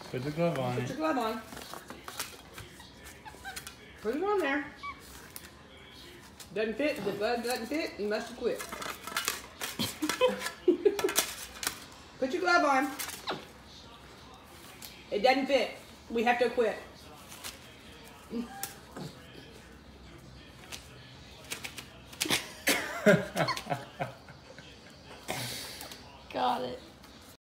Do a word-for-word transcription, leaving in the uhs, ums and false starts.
Put the glove on Put it. your glove on. Put it on there. Doesn't fit. The glove doesn't fit. You must have quit. Put your glove on. It doesn't fit. We have to quit. Got it.